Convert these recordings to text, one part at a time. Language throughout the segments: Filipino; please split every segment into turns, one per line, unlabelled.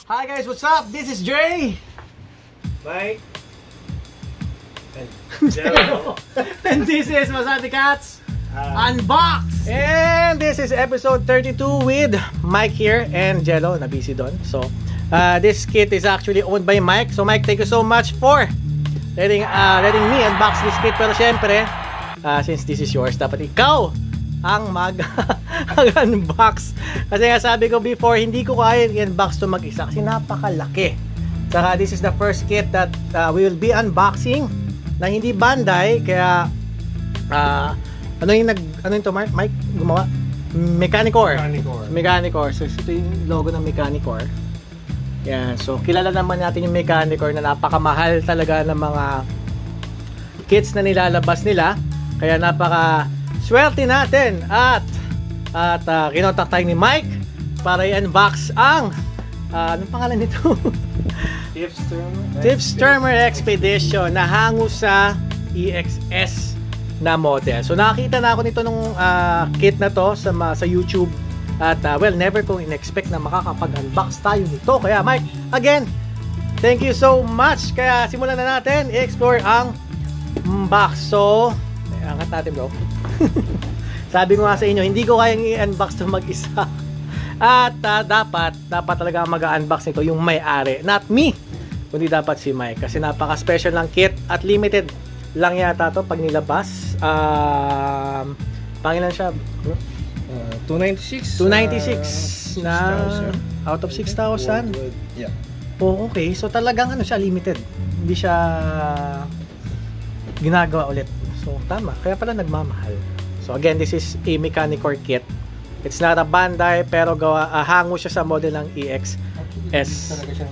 Hi guys, what's up? This is Dre.
Mike. And Jello.
And this is Wasabicats Unbox. And this is episode 32 with Mike here and Jello na busy doon. So, this kit is actually owned by Mike. So Mike, thank you so much for letting me unbox this kit. Pero syempre, since this is yours, dapat ikaw ang mag-unbox. Kasi nga sabi ko before, hindi ko kaya i-unbox to mag-isa kasi napakalaki. Saka this is the first kit that we will be unboxing na hindi Bandai. Kaya ano yung to Mike gumawa? Mechanicore. So ito yung logo ng Mechanicore. Yan. So kilala naman natin yung Mechanicore na napakamahal talaga ng mga kits na nilalabas nila. Kaya napaka swerte natin at kinontak tayo ni Mike para i-unbox ang anong pangalan nito? Tiefsturmer Expedition na hango sa EXS na model. So nakita na ako nito nung kit na to sa YouTube at well, never kong in-expect na makakapag-unbox tayo nito. Kaya Mike, again, thank you so much. Kaya simulan na natin i-explore ang box. So angat natin bro. Sabi ko nga sa inyo, hindi ko kayang i-unbox to mag-isa. At dapat talaga mag-unbox nito yung may-ari, not me, kundi dapat si Mike. Kasi napaka-special ng kit at limited lang yata to pag nilabas. Pangilan siya?
296
na out of 6,000.
Yeah.
Oh, okay. So talagang ano siya, limited. Hindi siya ginagawa ulit. So tama, kaya pala nagmamahal. So again, this is a Mechanicore kit. It's not a Bandai pero hango siya sa model ng EXS.
Talaga siyang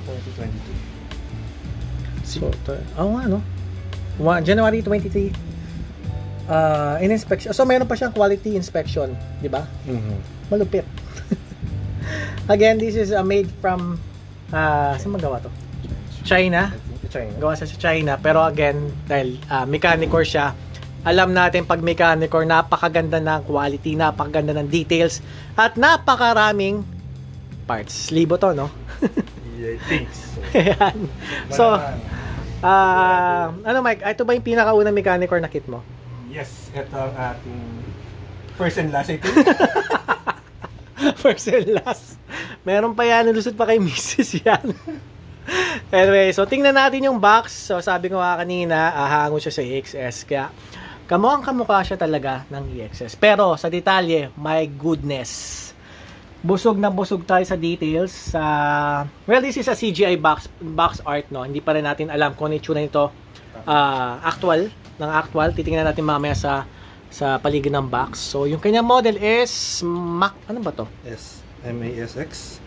2022.
So, ano? January 23. In inspection. So mayroon pa siyang quality inspection, di ba? Malupit. Again, this is made from saan magawa to? China. Gawa sa China. Pero again, dahil Mechanicore siya, alam natin pag Mechanicore, napakaganda ng quality, napakaganda ng details, at napakaraming parts. Libo to, no?
Yeah, I think so.
So, ano Mike, ito ba yung pinakaunang Mechanicore na kit mo?
Yes, ito ang ating first and last, I think.
First and last. Meron pa yan, nilusot pa kay Mrs. yan. Anyway, so tingnan natin yung box. So sabi ko nga kanina, hango siya sa EXS. Kaya kamukha siya talaga ng EXS. Pero sa detalye, my goodness, busog na busog tayo sa details. Well, this is a CGI box art, no? Hindi pa rin natin alam kung ano yung tsura nito actual. Titingnan natin mamaya sa paligid ng box. So yung kanyang model is ano ba to?
MASX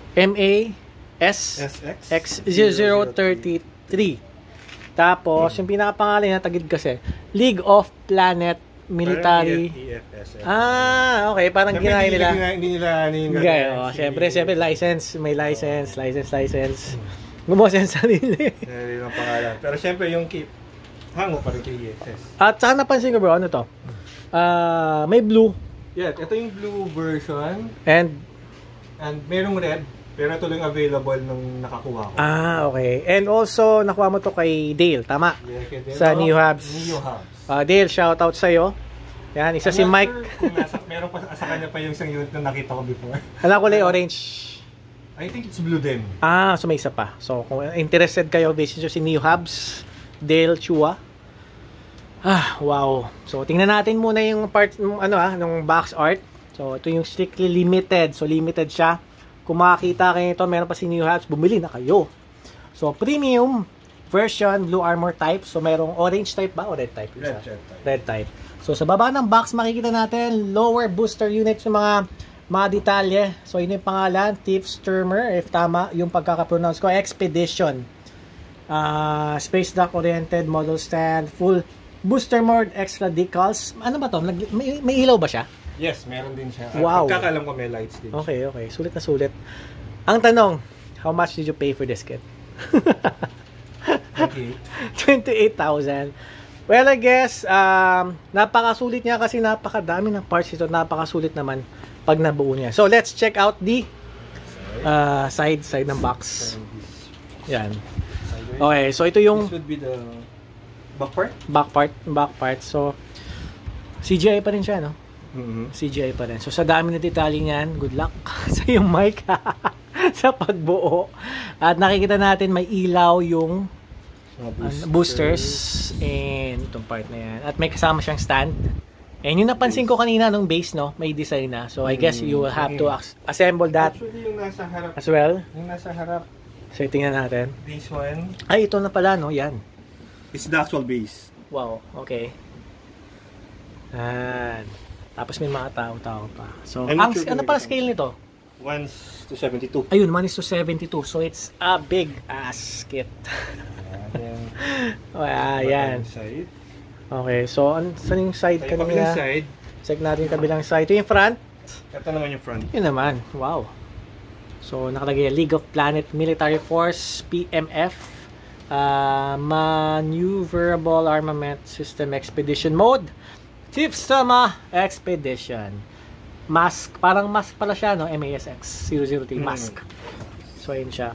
X0033. Tapos, yung pinakapangalan na tagid kasi, League of Planet Military. Okay. Parang ginaya nila.
Hindi nila
Siyempre, license. May license. Gumawa siya sa sarili.
Sarili ng pangalan. Pero siyempre, yung keep, hango pa rin kay EXS.
At saka napansin ko bro, ano to? May blue.
Yeah, ito yung blue version.
And
merong red. Pero ito lang available nung nakakuha ko.
Okay. And also, nakuha mo to kay Dale, tama?
Yeah, kay Dale.
Sa New Hubs. Dale, shoutout sa'yo. Yan, isa si Mike.
Sure kung meron pa sa kanya pa yung isang unit na nakita ko before.
Alam ko lang orange.
I think it's blue din.
So may isa pa. So, kung interested kayo, visit nyo si New Hubs, Dale Chua. Wow. So, tingnan natin muna yung part, ng box art. So, ito yung strictly limited. So, limited siya. Kung makakita kayo ito, meron pa si New Hubs, bumili na kayo. So, premium version, blue armor type. So, merong orange type ba o red type? Red type. So, sa baba ng box, makikita natin lower booster units ng mga detalye. So, yun yung pangalan, Tiefsturmer, if tama yung pagkakapronounce ko, Expedition. Space dock oriented, model stand, full booster mode, extra decals. Ano ba to? May ilaw ba siya?
Yes, meron din siya.
Wow.
Pagkakalam ko may lights din.
Okay. Sulit na sulit. Ang tanong, how much did you pay for this kit? 28,000. Well, I guess, napakasulit niya kasi napakadami ng parts ito. Napakasulit naman pag nabuo niya. So, let's check out the side ng box. Yan.
Sideways.
Okay, so ito yung
This would be the back part.
back part. So, CGI pa rin siya, no? CGI pa rin. So, sa dami na detalye niyan, good luck sa yung mic sa pagbuo. At nakikita natin may ilaw yung boosters and itong part na yan. At may kasama siyang stand. And yung napansin ko kanina nung base, no, may design na. So, I guess you will have to assemble that
Actually, yung nasa harap.
as well.
Yung nasa harap.
So, tingnan natin.
This one.
Ay, ito na pala, no? Yan.
It's the actual base.
Wow, okay. Yan. Tapos may mga tao-tao pa. So, ano pala scale nito?
1:72.
Ayun, 1:72. So, it's a big ass kit. Ayan.
Side.
Okay, so, saan yung side
Yung
kanina?
kabilang side.
Check natin yung kabilang side. Ito yung front.
Ito naman yung front.
Yun naman. Wow. So, nakalagay League of Planet Military Force, PMF. Maneuverable Armament System Expedition Mode. Tiefsturmer Expedition. Mask. Parang mask pala siya, no? MASX 003 mask. So, ayun siya.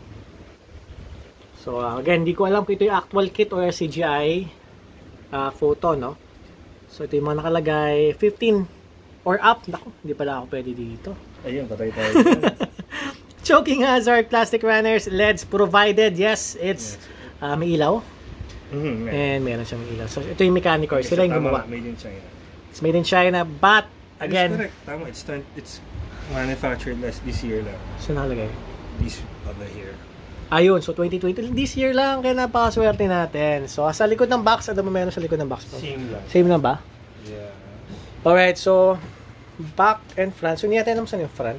So, again, hindi ko alam kung ito yung actual kit or CGI photo, no? So, ito yung mga nakalagay 15 or up. Naku, hindi pala ako pwede dito.
Ayun, patay tayo.
Choking hazard, plastic runners, LEDs provided. Yes, it's may ilaw. And meron siyang ilaw. So, ito yung Mechanicore. Sila yung gumawa.
Made in China.
It's made in China, but again,
correct. Tama, it's manufactured this year lang.
so nakalagay.
This over here.
Ayun, so 2020, this year lang, kaya napakaswerte natin. So, sa likod ng box, ano ba meron sa likod ng box?
Same lang.
Same lang ba?
Yeah.
Alright, so, back and front. So, hindi natin alam saan yung front.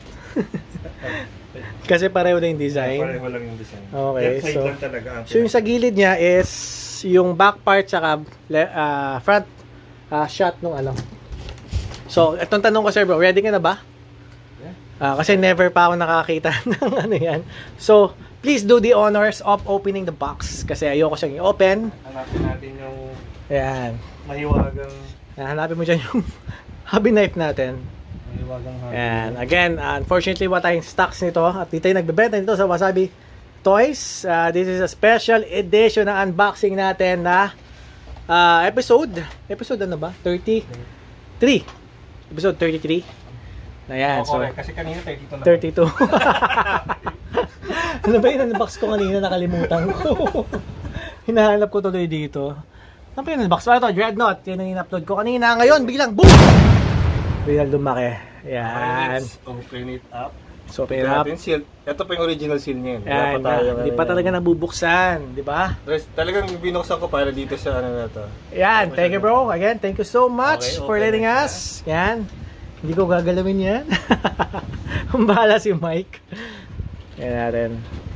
Kasi pareho na yung design.
Pareho lang yung design.
Okay,
Left side
so,
lang talaga ang
so yung sa gilid niya is yung back part tsaka front shot nung ano. So, itong tanong ko, sir bro, ready ka na ba? Kasi never pa ako nakakita ng ano yan. So, please do the honors of opening the box. Kasi ayoko siyang i-open.
Hanapin natin yung
Ayan.
mahiwagang
Hanapin mo dyan yung hobby knife natin.
hobby.
Ayan. Again, unfortunately, wala tayong stocks nito. At dito yung nagbebenta nito sa Wasabitoys. This is a special edition na unboxing natin na episode. Episode ano ba? 33. Episode 33. Ayan. So,
kasi kanina 32 na.
32. Ano ba yung unbox ko kanina? Nakalimutan ko. Hinahanap ko tuloy dito. Ano ba yung unbox? Ito, Dreadnought. Yan ang in-upload ko kanina. Ngayon, biglang boom! Biglang lumaki. Ayan.
Let's open it up.
So, open it up.
Ito pa yung original seal niya.
Ayan, hindi pa talaga nabubuksan. Di ba?
Talagang binuksan ko para dito sa ano na to.
Ayan. Thank you, bro. Again, thank you so much
Okay,
for letting us. Ayan. Hindi ko gagalawin yan. Ang bahala si Mike. Ayan natin.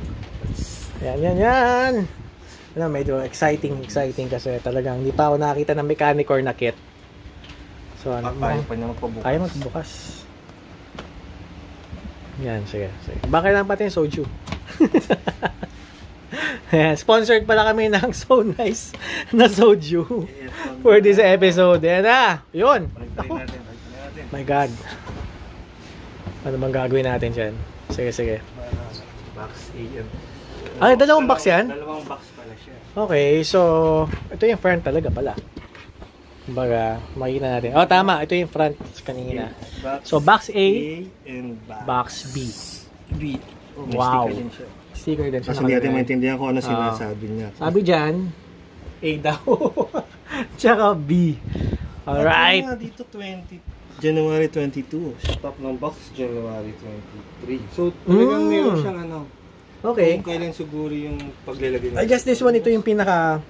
Yan. Ano, medyo exciting kasi talagang hindi pa ako nakakita ng Mechanicore na kit. So, ano mo?
Ayaw pa niya magpabukas.
Ayaw magbukas. Yan, sige. Bakit lang pati yung soju? Ayan, sponsored pala kami ng So Nice na soju for this episode. Ayan na, yun. Ako. My God. Ano bang gagawin natin dyan? Sige.
Box A and...
Ay, dalawang box yan?
Dalawang box pala siya.
Okay, so ito yung front talaga pala. Kumbaga, makikita natin. Oh, tama. Ito yung front kanina. So, box A
and
box B.
B. Oh,
Wow.
sticker din siya.
Sticker din siya.
Kasi hindi natin maintindihan kung ano sinasabi niya.
Sabi dyan, A daw. Tsaka B. Alright.
Dito January 22. Stop ng box, January 23. So, talagang meron siyang ano.
Okay.
Kung kailan siguro yung paglalagay
I guess this one, ito yung pinaka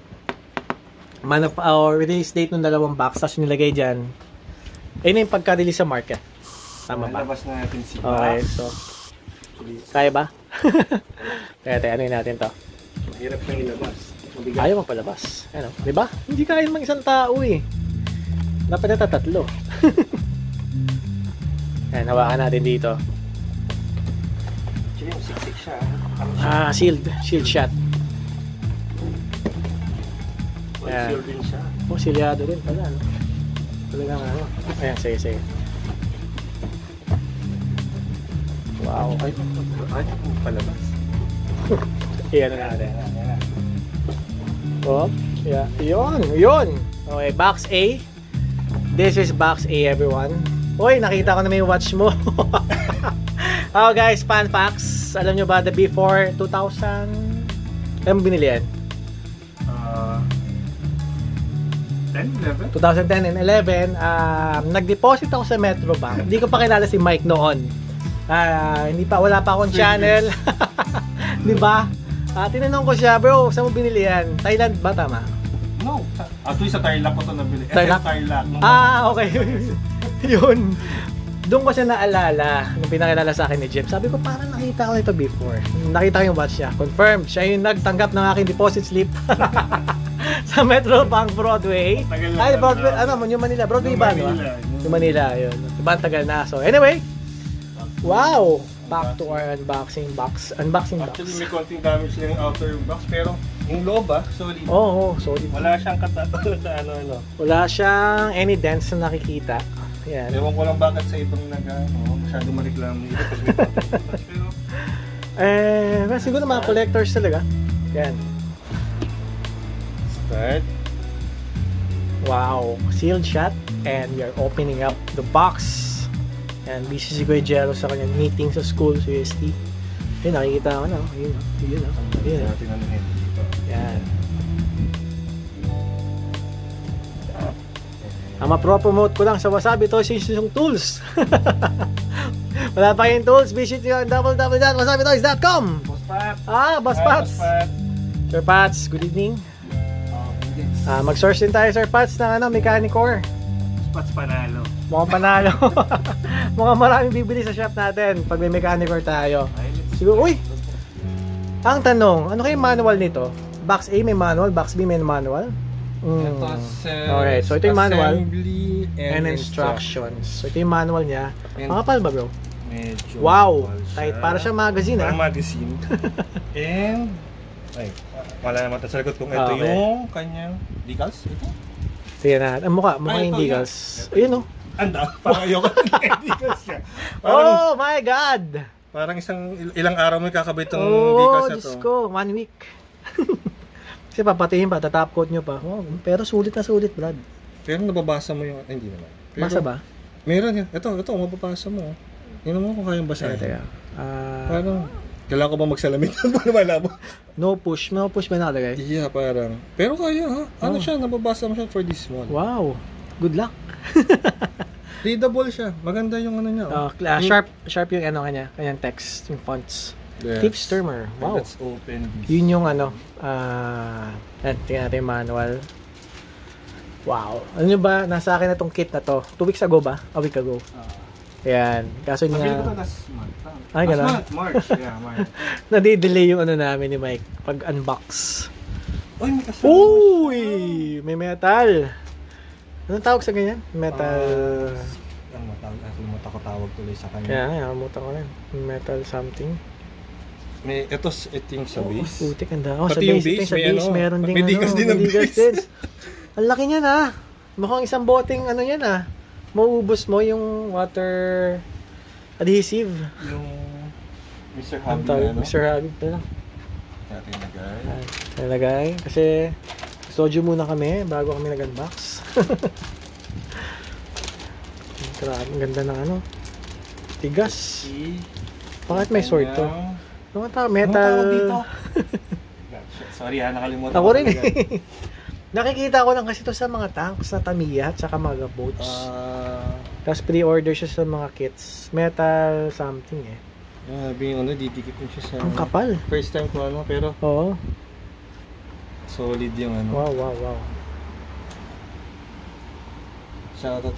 release date ng dalawang box. Tapos nilagay dyan. Ayun yung pagka-release sa market. Tama ba?
Labas na natin si box.
Okay, so. Kaya ba? Kaya ano natin to?
Mahirap siyang ilabas.
Ayaw magpalabas. Ano? Diba? Hindi kaya mang isang tao eh. Dapat na tatlo. Ayan, hawakan natin dito.
Actually, yung siksik siya.
Shield shot.
Seal din siya.
Oh, silyado rin pala, no? Talagang ano. Ayan, sige. Wow.
Ay, palabas.
Iyan na natin. Oh, yeah. Yun. Okay, box A. This is box A, everyone. Uy, nakita ko na may watch mo. Oh guys, fun facts. Alam nyo ba, the before 2000? Kaya mo binili yan? 2010 and 11, nag-deposit ako sa Metro Bank. Hindi ko pa kilala si Mike noon. Wala pa akong channel. Di ba? Tinanong ko siya, bro, saan mo binili yan? Thailand ba, tama?
No. Actually, sa Tarlac ko ito nabili.
Tarlac? Okay. Yun. Doon ko siya naalala, nung pinakilala sa akin ni Jeff. Sabi ko, parang nakita ko ito before. Nakita ko yung watch niya. Confirmed. Siya yung nagtanggap ng aking deposit slip. Sa Metro Bank Broadway. Ay, Broadway, yung Manila. Broadway ba, no? Yung Manila, yun. Diba, tagal na. So, anyway. Wow! Back to our unboxing box.
Actually, may konting damage lang yung outer box, pero yung loob solid.
Oo, solid.
Wala siyang
Wala siyang any dents na nakikita. Yan.
Ewan ko lang bakit sa ibang masyadong mareklamo nito.
Pero, siguro mga collectors talaga. Yan.
Start.
Wow, sealed shut, and we are opening up the box. And busy si Kuya Jello sa kanyang meeting sa school sa UST. Yun, nakikita ko na. Yun. Yan. Ang ma-promote ko lang sa Wasabitoys yung tools. Wala pa kayong tools, visit nyo ang www.wasabitoys.com. Boss Pats. Sir Pats, good evening. Mag-source din tayo, Sir Pats, ng Mechanicore.
Pats panalo.
Mukhang panalo. Mukhang maraming bibili sa shop natin pag may Mechanicore tayo. Siguro, ang tanong, ano kayong manual nito? Box A may manual, box B may manual? Okay, so ito yung manual and instructions. So ito yung manual niya. Makapal ba, bro?
Medyo.
Wow! Tight. Para siyang magazine,
Parang magazine. And, wala naman sa likod kung ito yung kanyang decals. Ito?
Tingnan natin. Ang mukha yung decals. Ayun,
Anda, parang ayoko na decals siya.
Oh my God!
Parang ilang araw mo kakabit itong decals na to.
Diyos ko, 1 week. Kasi papatayin pa, tatap coat nyo pa. Pero sulit na sulit, Brad.
Pero nababasa mo yung, hindi naman. Pero,
basa ba?
Meron yan. Ito, mababasa mo. Yun mo kung kayang basahin. Parang, kailangan ko ba magsalamin?
No push ba nakalagay?
Yeah, parang. Pero kaya Ano siya, nababasa mo siya for this one.
Wow, good luck.
Readable siya. Maganda yung niya.
Sharp yung kanyang text, yung fonts.
Yes.
Tiefsturmer. Wow.
Let's open this.
Yun yung tingnan natin yung manual. Wow. Ano ba, nasa akin na tong kit na to. 2 weeks ago ba? A week ago. Ayan. Kaso niya...
Mabili ko ito last month.
Ay, gano'n?
March. Yeah, March.
Nadi-delay yung namin ni Mike pag-unbox.
Uy, may kasama.
Uy! May metal. Anong tawag sa ganyan? Metal...
Nakalimutan ko tawag tuloy sa kanya.
Kaya, nakalimutan ko rin. Metal something.
Ito yung sa base.
Putik, ang dami.
Pati yung base,
meron din.
May digas din ang base.
Ang laki niyan Mukhang isang boteng yan Mauubos mo yung water adhesive.
Yung Mr. Hobby
Mr. Hobby. Ito lang.
Natin
nagay. Kasi soju muna kami bago kami nag-unbox. Grabe, ang ganda ng tigas. Bakit may sword to? Metal.
Sorry nakalimutan
ako rin. Nakikita ko lang kasi to sa mga tanks na Tamiya at saka mga boats. Tapos pre-order siya sa mga kits. Metal something
didikit mo siya sa...
Ang kapal.
First time ko pero...
Oo.
Solid yung
Wow.
Shoutout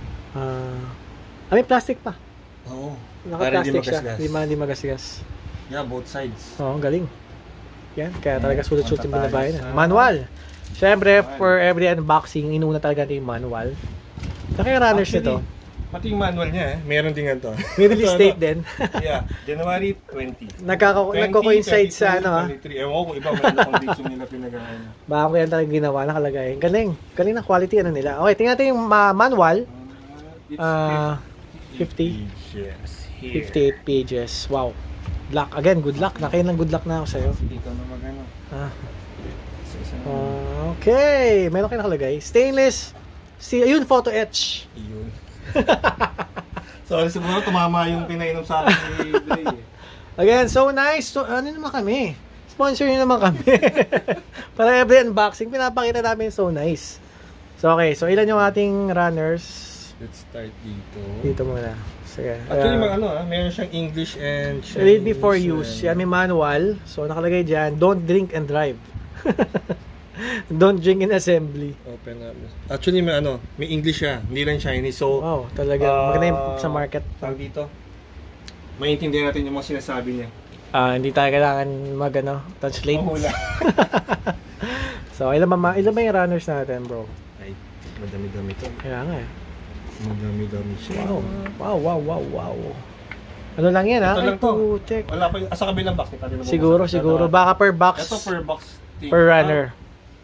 may plastic pa.
Oo.
Naka-plastic siya. Hindi magasgas.
Yeah, both sides.
Oo, galing. Yan, kaya talaga sulit-sulit yung binabayan. Manual. Siyempre, for every unboxing, inuna talaga yung manual. Naka-runners nito.
Pati yung manual niya meron din ganito.
May release date din.
Yeah, January 20.
Nagko-coincide sa
23. Ewan ko kung iba, meron akong dito nila pinagawa.
Baka ko yan talaga ginawa, nakalagay. Galing na quality nila. Okay, tingnan natin yung manual. 58 pages. Wow. luck. Again, good luck. Nakain ng good luck na ako sa'yo.
Dito na magano.
Okay. Meron kayo nakalagay. Stainless. Ayun, photo etch.
Yun. Sorry, siguro tumama yung pinainom sa akin ni Dre.
Again, so nice. So, ano naman kami? Sponsor nyo naman kami. Para every unboxing, pinapakita namin so nice. So, okay. So, ilan yung ating runners?
Let's start dito.
Dito muna. Sige.
Actually, meron siyang English and Chinese.
Read before use. Yan, may manual. So, nakalagay dyan, don't drink and drive. Don't drink in assembly.
Open up. Actually, may English siya. Hindi lang Chinese. So,
wow, talaga. Maganda yung sa market.
Tawag dito. Maintindihan natin yung mga sinasabi niya.
Hindi tayo kailangan translate.
Mahula.
So, ilan ba yung runners natin, bro?
Ay, madami-dami to.
Kaya nga eh.
Madami-dami siya.
Wow. Ano lang yan, ha?
Ito lang to.
Check.
Wala pa sa kabilang box.
Siguro. Baka per box.
Ito per box.
Per runner.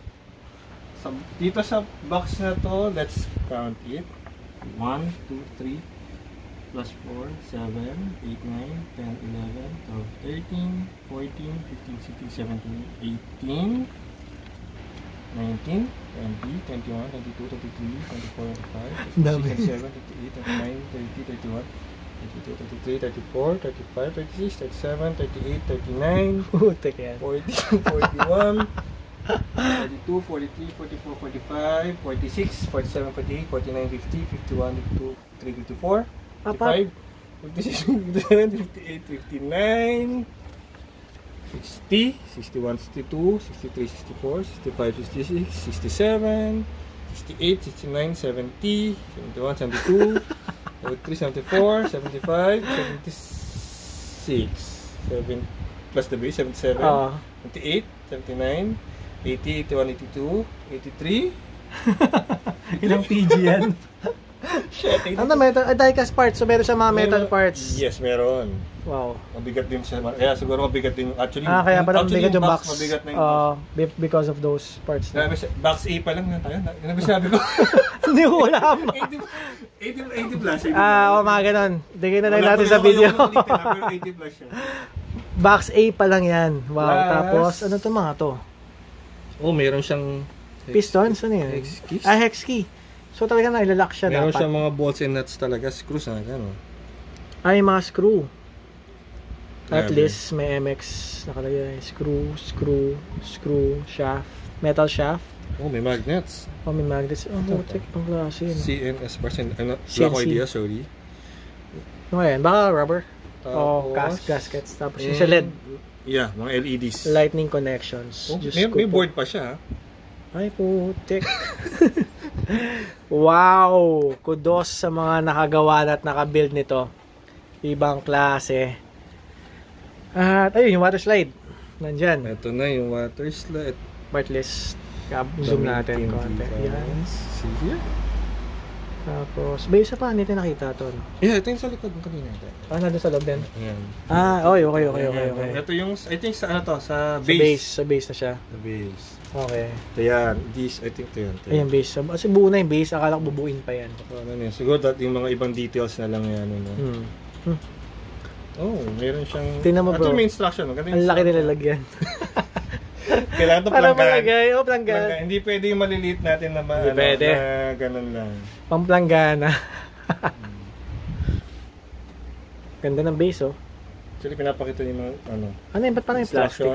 Dito sa box na to, let's count it. 1, 2, 3, plus 4, 7, 8, 9, 10, 11, 12, 13, 14, 15, 16, 17, 18, 19, 20, 21, 22, 23, 24, 25, 26, 27, 28, 29, 30, 31, 32, 33, 34, 35, 36, 37, 38, 39, 40, 41, 42, 43, 44, 45, 46, 47, 48, 49, 50, 51, 52, 53, 54, 55, 56, 57, 58, 59, 60, 61, 62, 63, 64, 65, 66, 67, 68, 69, 70, 71, 72, 73, 74, 75, 76, 7 plus the base, 77, 78, 79, 80, 81, 82, 83.
Ilang PG yan?
Shit,
ano metal? Die-cast parts. So meron siya mga metal parts.
Yes, meron.
Wow.
Mabigat din siya. Kaya siguro mabigat din. Actually,
kaya pala mabigat yung box.
Mabigat na yung box.
Because of those parts.
Box A pa lang yan tayo. Ano sabi ko?
Hindi ko alam.
80 plus.
Mga ganon. Tignan na lang natin sa video.
80 plus siya.
Box A pa lang yan. Wow. Tapos, ano to mga to?
Meron siyang
pistons. Ano yun?
Hex keys.
Hex key. So talaga na ilalak siya
meron
dapat.
Meron siyang mga bolts and nuts talaga. Screws na gano'n.
Mga screw. At least may MX nakalagay. Screw, shaft. Metal shaft.
May magnets.
May magnets. Check pang klase.
CNS parts. Wala ko idea, sorry.
Ano yan? Baka rubber? Gaskets. Tapos yung sa LED.
Yeah, mga LEDs.
Lightning connections.
May board pa siya.
Ay, putik. Wow! Kudos sa mga nakagawa at nakabuild nito. Ibang klase. At ayun, yung water slide. Nandyan.
Ito na yung water slide.
Partless. Zoom natin konti. Yan.
Sige.
Tapos, ba isa pa, hindi nakita ito.
Yeah, ito yung sa likod ng kanina.
Nandun sa loob din?
Ayan.
Okay.
Ito yung, I think sa sa
base. Sa base na siya.
Sa base.
Okay.
Ito yan. I think ito yan.
Ayan, base. Kasi buo na yung base. Akala ko bubuin pa yan.
Siguro yung mga ibang details na lang yan. Meron siyang...
Tingnan mo, bro.
Ito may instruction.
Ang laki nilalagyan.
Kailangan ito planggan.
Planggan.
Hindi pwede yung maliliit natin na
pwede.
Na ganun lang.
Pamplangana. Ganda ng base,
Actually, pinapakita yung mga
Ano yun? Ba't parang yung plastic?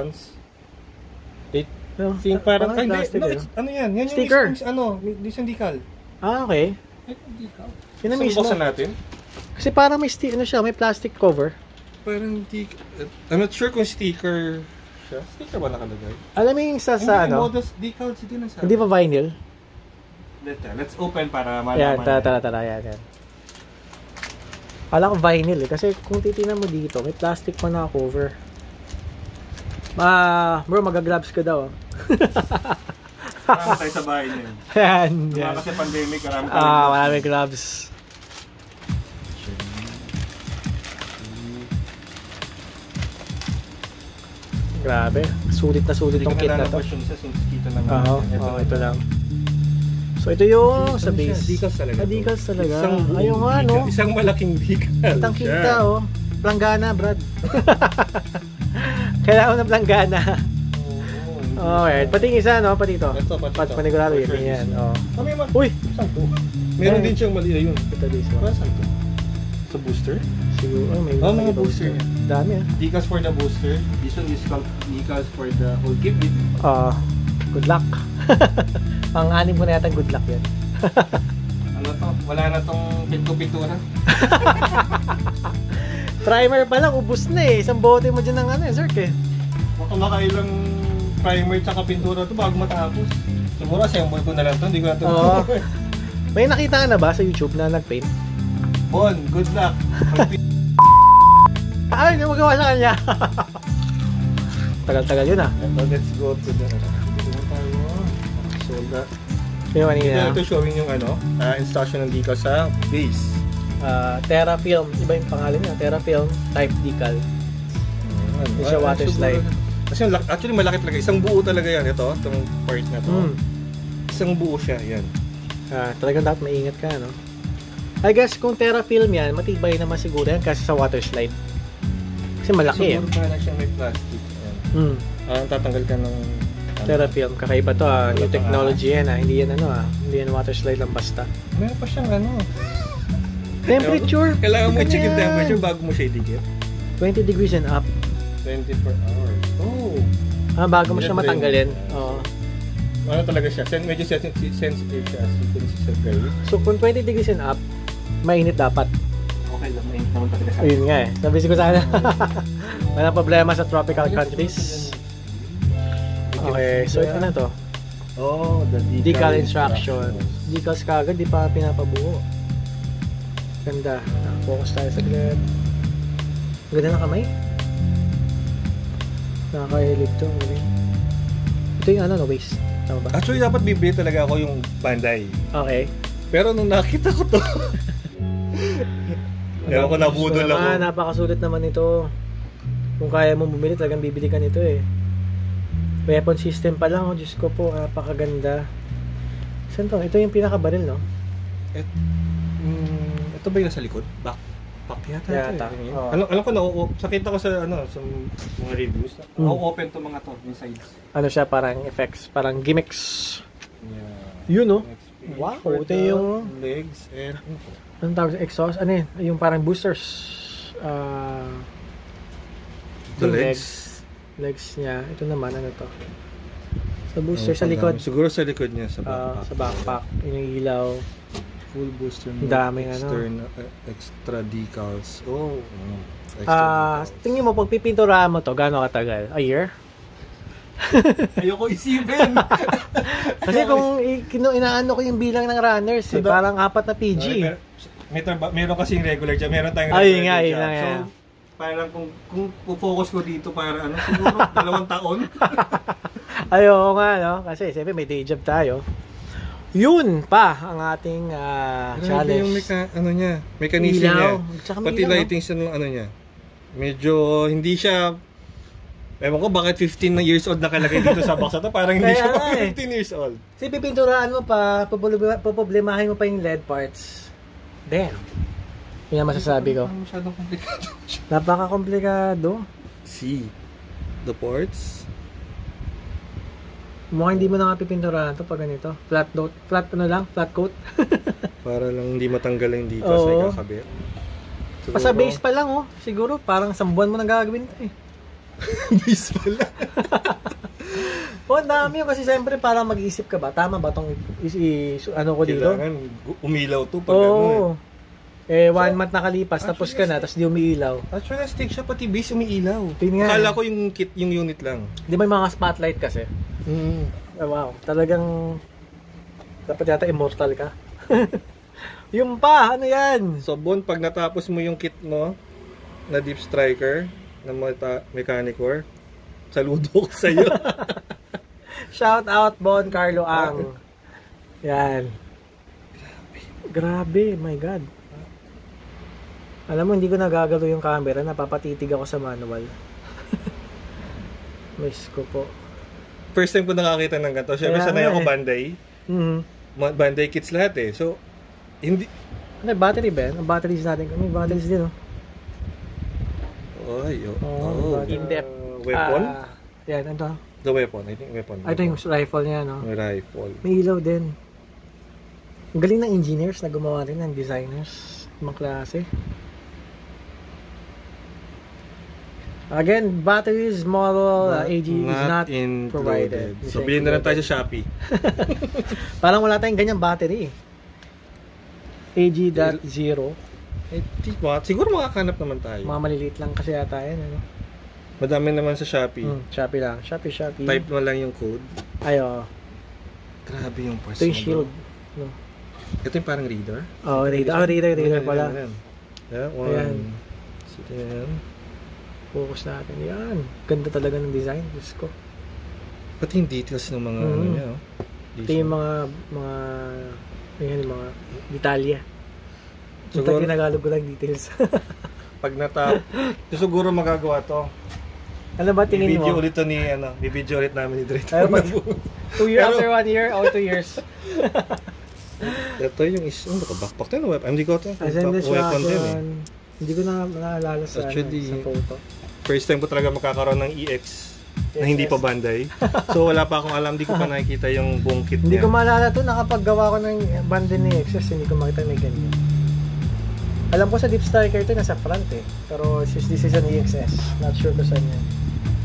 Think parang
plastic.
Ano yan? Yan
sticker.
Yung decal.
Okay.
Decal.
Yun na mismo.
Buksan natin.
Kasi parang may may plastic cover.
Parang I'm not sure kung sticker siya. Sticker ba nakalagay?
Alam mo yung sa
Decal din na.
Hindi pa vinyl?
Let's open para malaman.
Yan, tara. Yan. Kala ko vinyl kasi kung titingnan mo dito, may plastic pa na cover. Bro, mag-gloves ka daw.
Marami tayo sa bahay niya.
Yan.
Kasi pandemic,
marami gloves. Grabe. Sulit na sulit tong kit na to. Ito lang. So ito yung sa base.
Decals talaga.
Decals talaga. Ayun nga, no?
Isang malaking decal.
Kitang kita, planggana, Brad. Kailangan ng planggana. Okay, pati yung isa, no? Pati ito.
Ito, pati ito.
Panigurado yun. Yan, oh. Uy!
Saan to? Meron din siyang mali. Ayun.
Ito, this one.
Saan to? Sa booster?
Siguro, may
mga booster.
Dami, ah.
Decals for the booster. This one is called decals for the whole kit.
Good luck. Ang anim ko na yata good luck yan.
Ano to? Wala na tong pinto-pintura.
Primer pa lang, ubus na eh. Isang bote mo dyan ng ano eh, Zerk eh.
Baka makailang primer tsaka pintura to bago matapos. Siguro assemble ko na lang to, hindi ko na to.
May nakita ka na ba sa YouTube na nag-paint?
Bon, good luck.
Ay, hindi magawa sa kanya. Tagal-tagal yun ah.
Let's go to the... So,
yung kanina.
Ito showing yung instruction ng decal sa base.
Terrafilm, iba yung pangalan niya, Terrafilm type decal. Hindi siya water slide.
Kasi actually malaki talaga, isang buo talaga yan ito, itong part na to. Isang buo siya, yan.
Talagang dapat maingat ka, no? I guess kung Terrafilm yan, matibay naman siguro yan kasi sa water slide. Kasi malaki
siguro parang siya may plastic. Tatanggal ka ng
Terrafilm, kakaiba to new technology yan hindi yan hindi yan water slide lang basta.
Meron pa siyang
temperature.
Kailangan mo i-check yung temperature bago mo siya i-digit.
20 degrees and up.
24 hours. Oh.
Bago mo siya matanggalin.
Ano talaga siya? Medyo sensitive siya.
So kung 20 degrees and up, mainit dapat.
Okay lang, mainit naman talaga sa.
Ayun nga eh. Sabi ko sana. Wala problema sa tropical countries. Okay, so ito na to.
The
decal instruction. Decals kagad, di pa pinapabuo. Ganda. Focus tayo sa grid. Ganda ng kamay. Nakakahilig to. Ito yung waist. Tama ba?
Actually, dapat bibili talaga ako yung Bandai.
Okay.
Pero nung nakita ko to, ewan ko, nabudol ako.
Napakasulit naman ito. Kung kaya mo bumili, talagang bibili ka nito eh. Weapon system pa lang, Diyos ko po, napakaganda. Saan to? Ito yung pinaka-baril, no?
Ito ba yung nasa likod? Back yata. Alam ko sakita ko sa sa mga reviews. Open to mga to, yung sides.
Ano siya, parang effects, parang gimiks.
Yeah.
Yun, no? Wow, ito yung
legs and
anong tawag sa exhaust? Ano yun? Yung parang boosters.
The legs.
Legs niya. Ito naman, ano to? Sa booster, sa likod.
Siguro sa likod niya, sa backpack.
Sa backpack. Yung ilaw.
Full booster.
Daming
extra decals.
Tingin mo, pag pipinturahan mo to, gaano katagal? A year?
Ayoko isipin.
Kasi kung inaano ko yung bilang ng runners, parang 4 na PG.
Meron kasing regular job, meron tayong regular job. So, parang kung focus ko dito para siguro 2 taon.
Ayoko nga, no? Kasi siyempre may day job tayo. Yun pa ang ating challenge.
Yung mechanism niya. Pati lightings niya. Medyo hindi siya, ewan ko bakit 15 years old nakalagay dito sa box na to. Parang hindi siya pa 15 years old.
Kasi pipinturahan mo pa, poproblemahin mo pa yung LED parts. Damn. Yun ang masasabi ko.
Masyadong komplikado.
Napaka-komplikado.
See, the ports.
Mukhang hindi mo na nga pipinturahan to pag ganito. Flat coat.
Para lang hindi matanggal yung dito sa ikakabit.
Sa base pa lang siguro parang 1 buwan mo nang gagawin to eh.
Base pa lang.
Ang dami yun kasi siyempre parang mag-iisip ka ba, tama ba itong ko dito?
Kailangan umilaw to pag
1 month nakalipas, tapos ka na, tapos di umiilaw.
Actually, stick siya, pati base umiilaw.
Akala
ko yung kit, yung unit lang.
Di ba yung mga spotlight kasi? Wow, talagang dapat yata immortal ka. Yung pa, ano yan?
So, Bon, pag natapos mo yung kit mo na Deep Striker na Mechanicore, saludo ko sa'yo.
Shout out, Bon Carlo Ang. Yan. Grabe, my God. Alam mo, hindi ko nagagalo yung camera, napapatitig ako sa manual. Miss ko po.
First time ko nakakita ng ganito. Siyempre, sanay ako Bandai. Bandai kits lahat eh. So, hindi...
Ano, battery ba yan? Ang batteries natin. May batteries din, In-depth.
Weapon?
Yan, ano?
The weapon, I think weapon.
Ito yung rifle niya, no?
May rifle.
May ilaw din. Ang galing ng engineers na gumawa rin ng designers. Mga klase. Again, batteries, model, AG is not provided.
So, bilhin na lang tayo sa Shopee.
Parang wala tayong ganyang battery. AG.0.
Siguro makakanap naman tayo.
Mga maliliit lang kasi yata yan. Ano?
Madami naman sa Shopee.
Shopee lang. Shopee.
Type mo lang yung code.
Ayo.
Grabe yung parts.
Ito yung shield. No.
Ito yung parang reader.
Reader pala.
Ayan. So, yan.
Focus natin. Yan. Ganda talaga ng design. Diyos ko.
Pati yung details ng mga ano niya.
Ito yung mga detalye. Siguro tinagalog ko lang details.
Pag siguro magagawa to.
Ano ba tingin mo?
Bibidyo ulit namin ni Dre.
2 years after 1 year or 2 years?
Ito yung backpack din. Hindi ko ito.
Weapon din eh. Hindi ko na naalala sa photo.
First time ko talaga makakaroon ng EX na hindi pa Bandai. So wala pa akong alam, hindi ko pa nakikita yung buong kit
Hindi
niya.
ko maalala to, nakapaggawa ko ng Bandai ni EXS, hindi ko makita may ganyan. Alam ko sa Deep Striker ito nasa front eh. Pero this is an EXS. Not sure kung saan yan.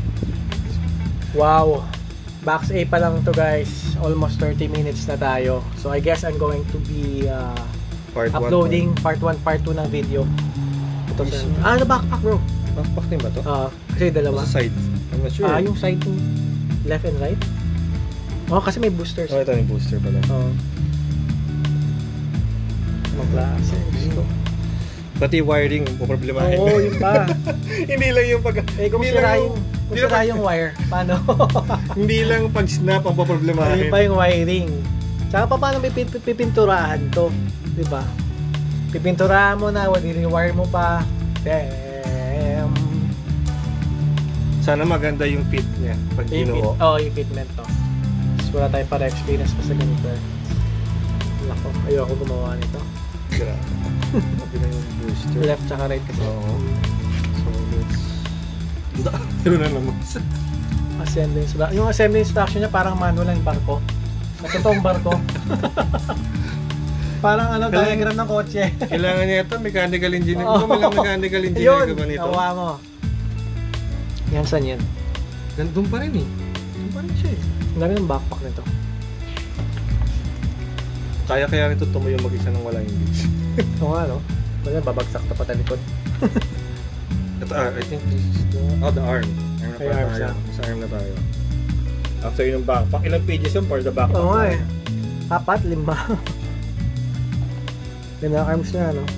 Wow! Box A pa lang to guys. Almost 30 minutes na tayo. So I guess I'm going to be uploading part 1, part 2 ng video. Ito sa... backpack bro!
Backpack din ba to?
Kasi dalawa.
Sa side? I'm not sure.
Yung side left and right? Kasi may boosters.
Ito may booster pala.
Maklase.
Pati wiring, poproblemahin.
Yun pa.
Hindi lang yung pag...
kung sira yung wire, paano?
Hindi lang pag snap ang poproblemahin.
Yun pa yung wiring. Tsaka paano pipinturahan to? Diba? Pipinturahan mo na, wire mo pa. Damn.
Sana maganda yung fit niya pag ginuo.
Yung fitment to. So, wala tayo para experience pa sa ganito. Ayoko gumawa nito.
Grabe. Sabi na yung booster.
Left tsaka right kasi.
So, let's... Pero na naman.
Assembly instruction. Yung assembly instruction niya parang manual lang barko. Totoong barko. Parang diagram ng kotse.
Kailangan niya ito, mechanical engineer. Mechanical engineer ka ba nito?
Nawa mo. Yan, saan yan?
Doon pa rin eh. Doon pa rin siya eh.
Ang dami ng backpack nito.
Kaya nito tumayo mag-isa nang walang English.
Oo nga, no? Wala, babagsak na patalikod.
Ito, I think this is the arm. Sa arm na tayo. After yung backpack, ilang pages yun for the backpack?
Oo nga eh. 4, 5. Ganda arms niya, no?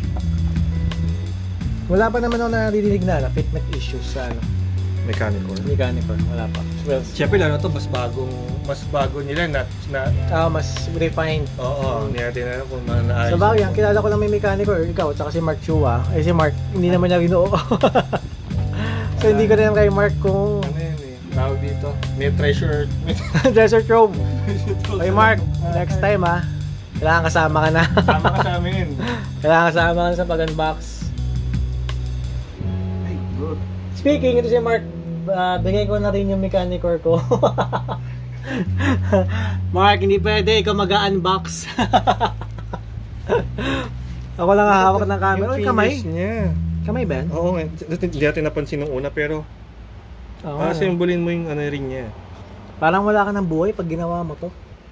Wala pa naman ako naririnig na fitment issues sa Mechanicore, wala pa. Well,
siyempre lang ito, mas bago nila
mas refined.
Hindi natin alam kung naayos.
Sa bagay, ang kilala ko lang may Mechanicore, ikaw, tsaka si Mark Chua. Si Mark, hindi naman niya ginoo. So hindi ko rin kay Mark kung...
Tawag dito, may treasure
trove. Kay Mark, next time kailangan kasama ka na.
Kasama ka sa amin.
Kailangan kasama ka sa pag-unbox. Speaking, ito si Mark, bigay ko na rin yung Mechanicore ko. Mark, hindi pwede, ikaw mag-unbox. Ako lang hawak ng camera.
Yung
kamay
niya.
Kamay ba yan?
Oo, hindi natin napansin nung una, pero simbolin mo yung ring niya.
Parang wala ka ng buhay pag ginawa mo to.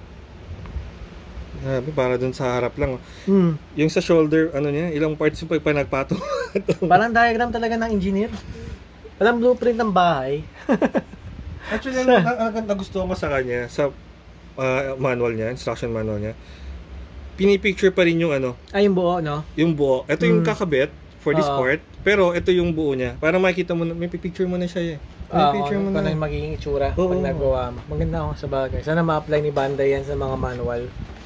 Grabe, para dun sa harap lang. Yung sa shoulder, niya, ilang parts yung pagpanagpato.
Parang diagram talaga ng engineer. Walang blueprint ng bahay.
Actually, nagustuhan ko sa kanya, sa manual niya, instruction manual niya, pinipicture pa rin yung
yung buo, no?
Yung buo. Ito yung kakabit for this part, pero ito yung buo niya. Para makikita mo, may picture mo na siya eh. May picture mo na.
Yung magiging itsura pag nagawa mo. Maganda ako sa bagay. Sana ma-apply ni Bandai yan sa mga manual.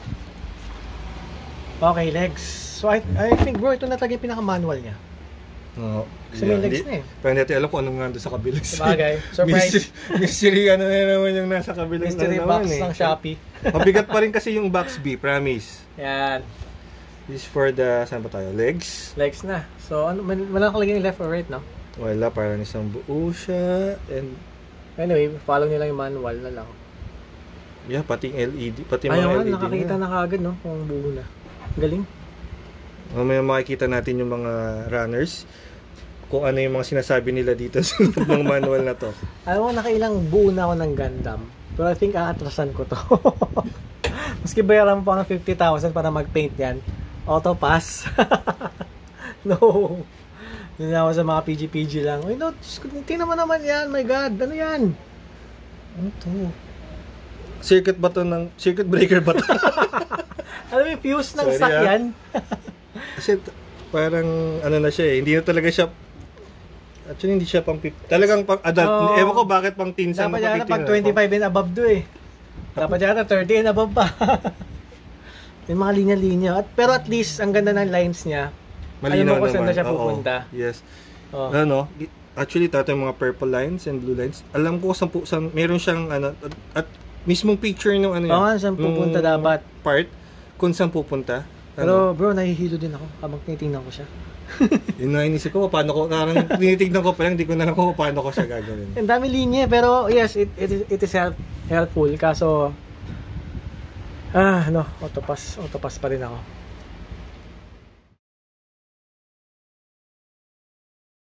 Okay, legs. So I think bro, ito na talaga yung pinaka-manual niya. Kasi may legs na eh.
Pero hindi natin alam kung anong nandun sa kabilang.
Sabagay. Surprise.
Mystery na naman yung nasa kabilang.
Mystery box ng Shopee.
Mabigat pa rin kasi yung box B, promise.
Yan.
This is for the, saan ba tayo? Legs?
Legs na. So, wala nakalagay yung left or right, no?
Wala, parang isang buo siya. And
anyway, follow nila yung manual na lang.
yeah, pati LED, pati mga LED
nakakita na kagad, no? Kung buo na. Galing.
Mamaya makikita natin yung mga runners. Kung ano yung mga sinasabi nila dito sa mga manual na to.
Alam mo, nakailang buo na ako ng Gundam. Pero I think aatrasan ko to. Maski bayaran mo pa ng 50,000 para mag-paint yan. Auto pass. No. Yun na ako sa mga PG lang. Uy, no, tingnan mo naman yan. My God, ano yan? Ano to?
Circuit breaker ba to?
Alam mo yung fuse ng sakyan?
Kasi parang ano na siya eh. Hindi na talaga siya. Actually, hindi siya pang talagang pang adult. Ewan ko bakit pang teens ang
dapat yata pag 25 and above do eh. Dapat yata 30 and above pa. Yung mga linya-linya. Pero at least, ang ganda ng lines niya. Malinaw alam mo kung saan na siya pupunta.
Yes. Ano, actually, tato yung mga purple lines and blue lines. Alam ko saan meron siyang ano, at mismong picture ng ano yan.
Saan pupunta dapat.
Part, kung saan pupunta.
Pero bro, nahihilo din ako habang tinitingnan ko siya.
Yun nga inisip ko, paano ko, parang tinitignan ko pa lang, hindi ko na lang kung paano ko siya gagawin.
Ang dami linya, pero yes, it is helpful. Kaso, auto pass pa rin ako.